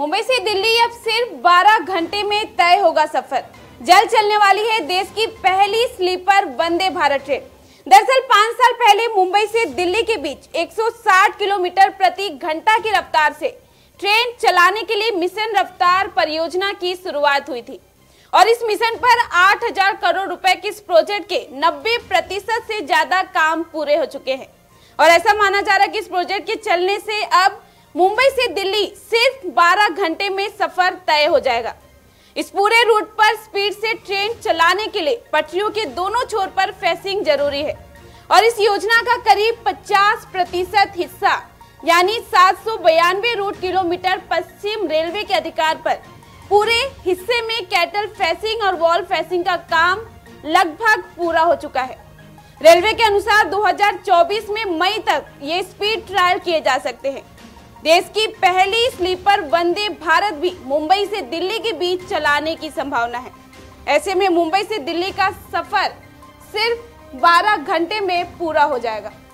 मुंबई से दिल्ली अब सिर्फ 12 घंटे में तय होगा सफर। जल्द चलने वाली है देश की पहली स्लीपर वंदे भारत ट्रेन। दरअसल 5 साल पहले मुंबई से दिल्ली के बीच 160 किलोमीटर प्रति घंटा की रफ्तार से ट्रेन चलाने के लिए मिशन रफ्तार परियोजना की शुरुआत हुई थी और इस मिशन पर 8000 करोड़ रुपए के इस प्रोजेक्ट के 90% से ज्यादा काम पूरे हो चुके हैं और ऐसा माना जा रहा है कि इस प्रोजेक्ट के चलने से अब मुंबई से दिल्ली सिर्फ 12 घंटे में सफर तय हो जाएगा। इस पूरे रूट पर स्पीड से ट्रेन चलाने के लिए पटरियों के दोनों छोर पर फेंसिंग जरूरी है और इस योजना का करीब 50% हिस्सा यानी 792 रूट किलोमीटर पश्चिम रेलवे के अधिकार पर पूरे हिस्से में कैटल फेंसिंग और वॉल फेंसिंग का काम लगभग पूरा हो चुका है। रेलवे के अनुसार 2024 में मई तक ये स्पीड ट्रायल किए जा सकते हैं। देश की पहली स्लीपर वंदे भारत भी मुंबई से दिल्ली के बीच चलाने की संभावना है। ऐसे में मुंबई से दिल्ली का सफर सिर्फ 12 घंटे में पूरा हो जाएगा।